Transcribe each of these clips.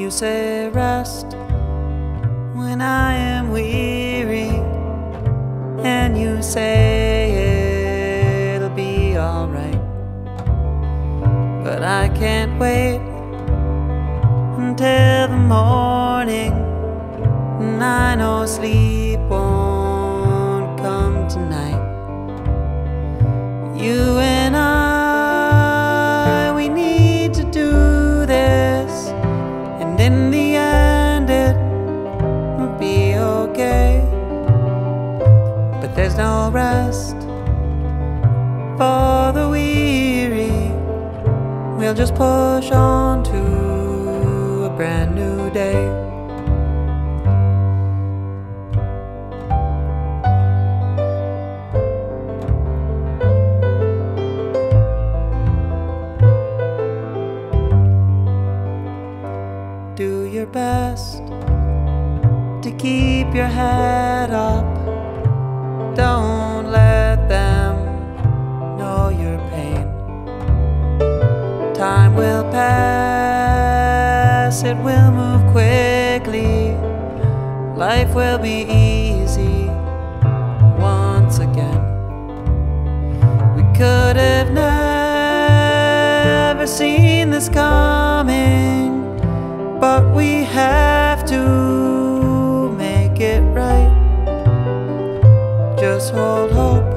You say rest when I am weary, and you say it'll be alright. But I can't wait until the morning, and I know sleep won't come tonight. You and I, we need to do this, and in the end it will be okay. But there's no rest for the weary. We'll just push on to a brand new day. Do your best to keep your head up. Don't let them know your pain. Time will pass, it will move quickly. Life will be easy once again. We could have never seen this coming, but we have to make it right. Just hold hope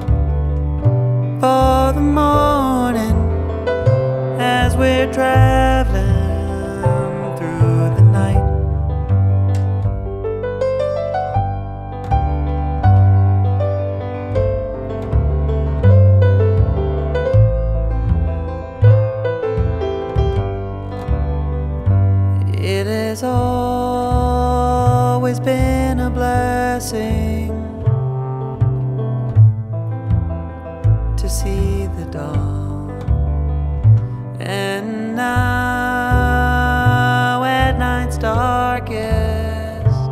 for the morning as we're traveling through the night. It has always been a blessing to see the dawn, and now at night's darkest,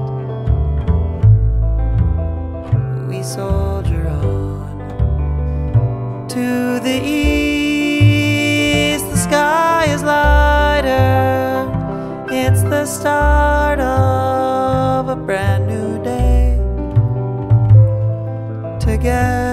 we soldier on to the east. The sky is lighter, it's the start of a brand new day together.